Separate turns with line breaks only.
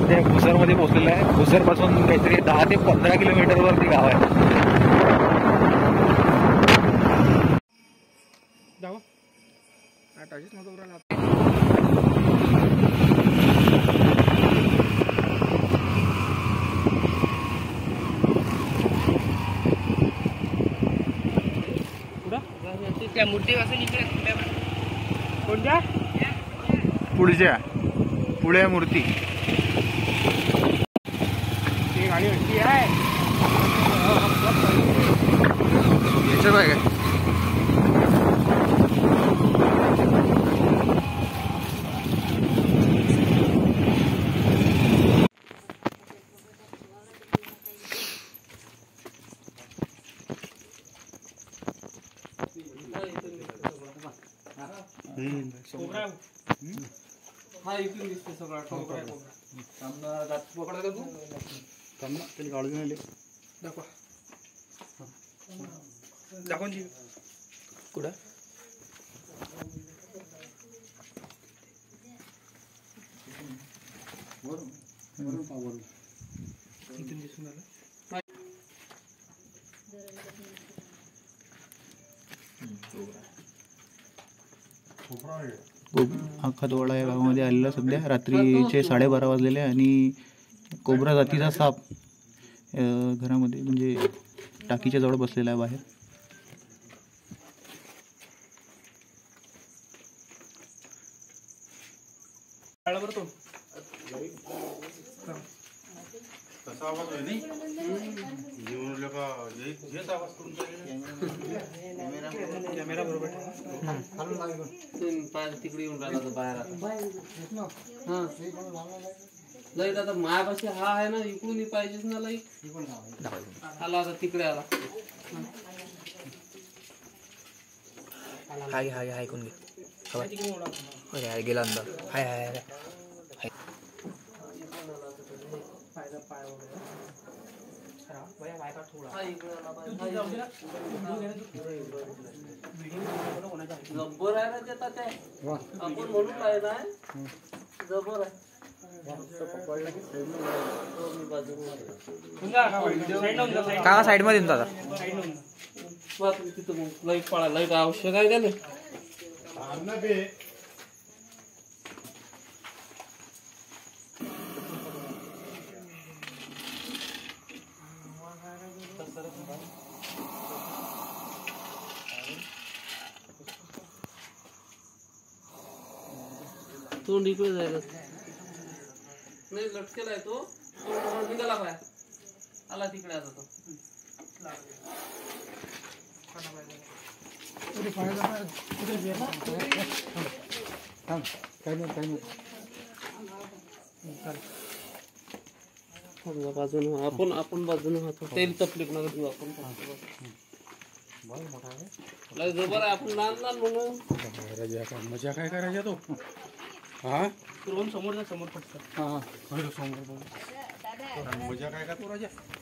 सध्या भुसरमध्ये पोहोचलेलं आहे. भुसरपासून काहीतरी 10 ते 15 किलोमीटरवरती गाव आहे.
त्या मूर्तीपासून इकडे
कोणत्या पुढच्या पुढे मूर्ती ती गाडी होती आहे याच्यात आहे काय?
हा इथून दिसते सगळा टोकरा पकडा का तू
त्याला काढून आले
दाखवा दाखवून दे कुठं इथून दिसून आलं.
खदवाडा या गावामध्ये आलेला सध्या रात्रीचे 12:30 वाजलेले आणि कोब्रा जातीचा साप घरामध्ये म्हणजे टाकीच्या जवळ बसलेला आहे बाहेर.
कॅमेरा बरोबर तिकडे येऊन राहिला तो बाहेर हा लाईट आता मायापाशी हा आहे ना इकडून पाहिजेच ना लाईट आला आता तिकडे आला
हाय हाय हाय कोण अरे हाय गेला अंदर हाय हाय हाय
जबर आहे ना त्याचा ते आपण म्हणून पाहिला जबर आहे
का साइड मध्ये दादा
तिथं लाईट पळा लाईट आवश्यक आहे त्याला तोंड इकडे जायला नाही लटकेला आहे तो निघाला पाय आला तिकडे आता तो बाजून आपण बाजून तेल तपलीक नका देऊ आपण जबर आहे आपण लहान लहान म्हणून
मजा काय करायचा तो हा
समोर समोर फक्त
हा समोर मजा काय का तो राजा